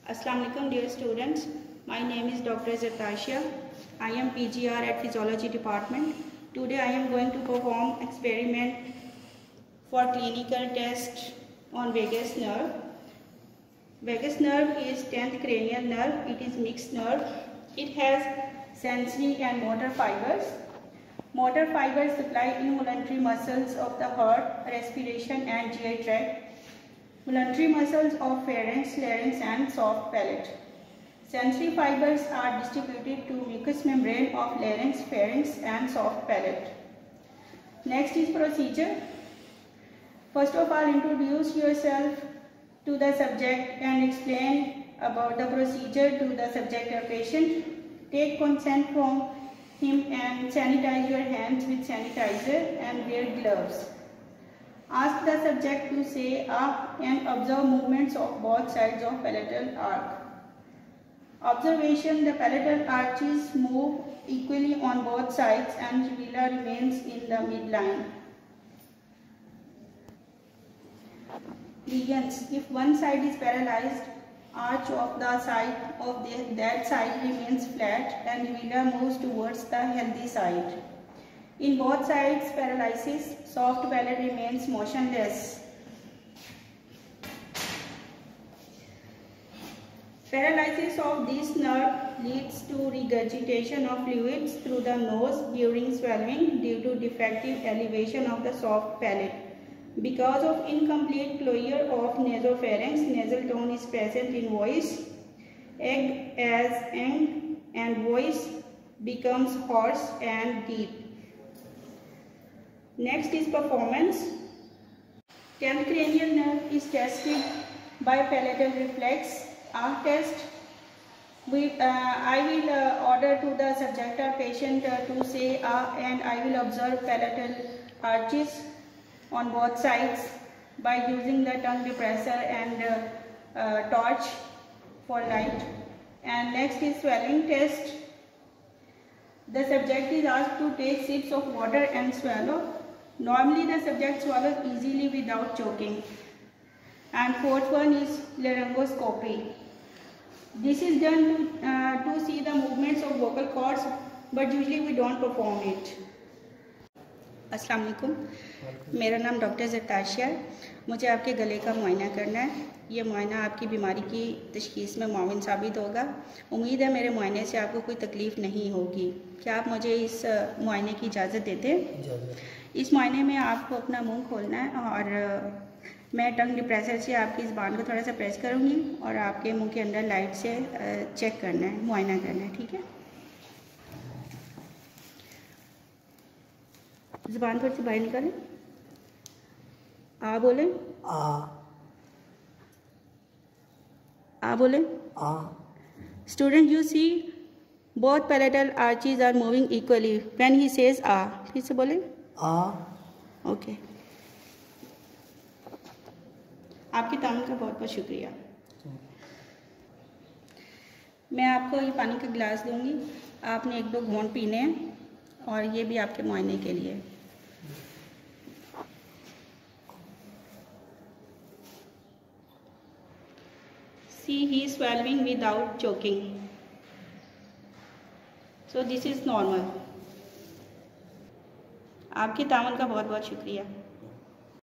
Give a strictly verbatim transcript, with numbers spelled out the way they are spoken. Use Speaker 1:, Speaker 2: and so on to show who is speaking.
Speaker 1: Assalamu alaikum dear students. My name is Doctor Zartashiya. I am P G R at Physiology Department. Today I am going to perform experiment for clinical test on vagus nerve. Vagus nerve is tenth cranial nerve. It is mixed nerve. It has sensory and motor fibers. Motor fibers supply involuntary muscles of the heart, respiration and G I tract. Voluntary muscles of pharynx, larynx and soft palate. Sensory fibers are distributed to mucous membrane of larynx, pharynx and soft palate. Next is procedure. First of all, introduce yourself to the subject and explain about the procedure to the subject or patient. Take consent from him and sanitize your hands with sanitizer and wear gloves. Ask the subject to say ah and observe movements of both sides of palatal arch. Observation: the palatal arches move equally on both sides and uvula remains in the midline. Lesions: if one side is paralyzed, arch of the side of the, that side remains flat and uvula moves towards the healthy side. In both sides paralysis, soft palate remains motionless. Paralysis of this nerve leads to regurgitation of fluids through the nose during swallowing due to defective elevation of the soft palate. Because of incomplete closure of nasopharynx, nasal tone is present in voice. Egg as eng and voice becomes hoarse and deep. Next is performance. tenth cranial nerve is tested by palatal reflex. Our test, we, uh, I will uh, order to the subject or patient uh, to say ah and I will observe palatal arches on both sides by using the tongue depressor and uh, uh, torch for light. And next is swallowing test. The subject is asked to take sips of water and swallow. Normally the subject swallows easily without choking. And fourth one is laryngoscopy. This is done to, uh, to see the movements of vocal cords, but usually we don't perform it. अस्सलाम वालेकुम, मेरा नाम doctor ज़रताशिया है। मुझे आपके गले का मुआयना करना है। ये मुआयना आपकी बीमारी की तशख़ीस में मुआविन साबित होगा। उम्मीद है मेरे मुआयने से आपको कोई तकलीफ़ नहीं होगी। क्या आप मुझे इस मुआयने की इजाज़त देते हैं? इस मुआयने में आपको अपना मुंह खोलना है और मैं टंग डिप्रेसर से आपकी ज़बान को थोड़ा सा प्रेस करूँगी और आपके मुंह के अंदर लाइट से चेक करना है, मुआयना करना है, ठीक है? ज़बान थोड़ी सी बाहर निकालें। आ बोले,
Speaker 2: आ
Speaker 1: आ बोले,
Speaker 2: a
Speaker 1: student, you see both palatal arches are moving equally when he says ah. फिर से बोले
Speaker 2: आ
Speaker 1: ओके। आपकी तामील का बहुत बहुत शुक्रिया। मैं आपको ये पानी का गिलास दूंगी, आपने एक दो घूंट पीने हैं और ये भी आपके मुआयने के लिए। See, he is swallowing without choking. So this is normal. आपकी तामन का बहुत बहुत शुक्रिया।